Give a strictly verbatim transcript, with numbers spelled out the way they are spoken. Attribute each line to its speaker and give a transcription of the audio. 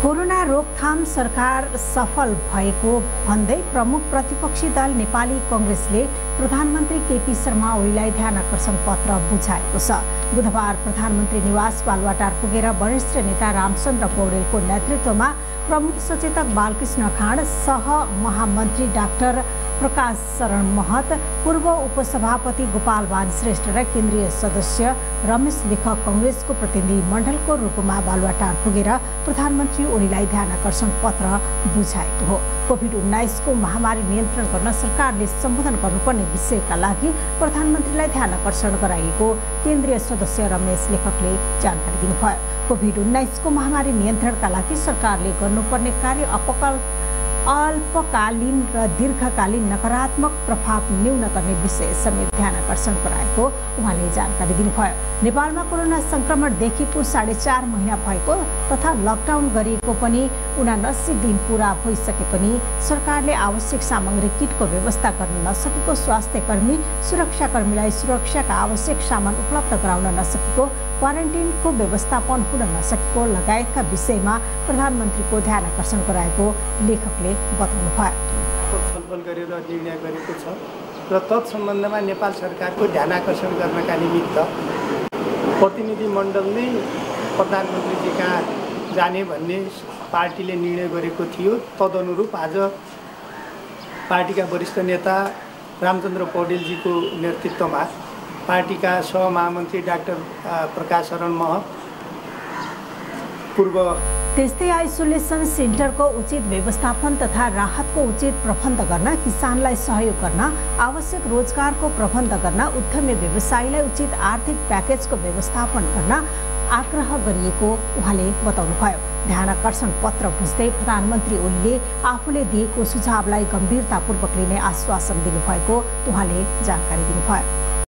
Speaker 1: Corona रोकथाम सरकार सफल भएको भन्दै प्रमुख प्रतिपक्षी दल नेपाली कांग्रेसले प्रधानमन्त्री केपी शर्मा ओलीलाई ध्यानकर्षण पत्र बुझाएको छ। बुधबार प्रधानमन्त्री निवास बालुवाटार पुगेर वरिष्ठ नेता रामचन्द्र पौडेलको नेतृत्वमा प्रमुख सचेतक बालकृष्ण खाँड, सह महामन्त्री डाक्टर प्रकाश शरण महत, पूर्व उपसभापति गोपाल भान श्रेष्ठ र केन्द्रीय सदस्य रमेश लेखक कांग्रेसको प्रतिनिधि मण्डलको रूपमा बालुवाटार पुगेर प्रधानमन्त्री ओलीलाई ध्यानकर्षण पत्र बुझाएको हो। कोभिड उन्नाइस को महामारी नियन्त्रण गर्न सरकारले सम्बोधन गर्नुपर्ने विषयका लागि प्रधानमन्त्रीलाई ध्यानकर्षण गराइएको केन्द्रीय सदस्य रमेश लेखकले जानकारी दिनुभयो। कोभिड उन्नाइस को महामारी नियन्त्रणका लागि सरकारले गर्नुपर्ने कार्य अपकल अल्पकालीन र दीर्घकालीन नकारात्मक प्रभाव न्यून गर्ने विषय समेत ध्यानकर्षण गराएको उहाँले जानकारी दिनुभयो। नेपालमा कोरोना संक्रमणदेखिको साढे चार महिना भएको तथा लकडाउन गरिएको पनि उनासी दिन पूरा भइसके पनि सरकारले आवश्यक सामग्री किटको व्यवस्था गर्न नसकेको, स्वास्थ्य कर्मी सुरक्षाकर्मीलाई सुरक्षाका आवश्यक सामान उपलब्ध गराउन नसकेको, क्वारेन्टिनको व्यवस्थापन हुन नसकेको लगायतका विषयमा प्रधानमन्त्रीको ध्यानकर्षण गराएको लेखकले बताउनुभयो।
Speaker 2: छलफल गरेर निर्णय गरेको छ र तत्सम्बन्धमा नेपाल सरकारको ध्यानकर्षण गर्नका निमित्त प्रतिनिधि मण्डलले प्रधानमन्त्रीजी कहाँ जाने भन्ने पार्टीले निर्णय गरेको थियो। तदनुरूप आज पार्टीका वरिष्ठ नेता रामचन्द्र पौडेलजीको नेतृत्वमा पार्टीका सहमहामन्त्री डाक्टर प्रकाश शरण महत, पूर्व
Speaker 1: त्यस्तै आइसोलेसन सेन्टरको उचित व्यवस्थापन तथा राहतको उचित प्रबन्ध गर्न, किसानलाई सहयोग गर्न, आवश्यक रोजगारको प्रबन्ध गर्न, उद्यमी व्यवसायीलाई उचित आर्थिक प्याकेजको व्यवस्थापन गर्न आग्रह गरिएको उहाँले बताउनुभयो। ध्यानकर्षण पत्र बुझ्दै प्रधानमन्त्री ओलीले आफूले दिएको सुझावलाई गम्भीरतापूर्वक लिने आश्वासन दिनुभएको उहाँले जानकारी दिनुभयो।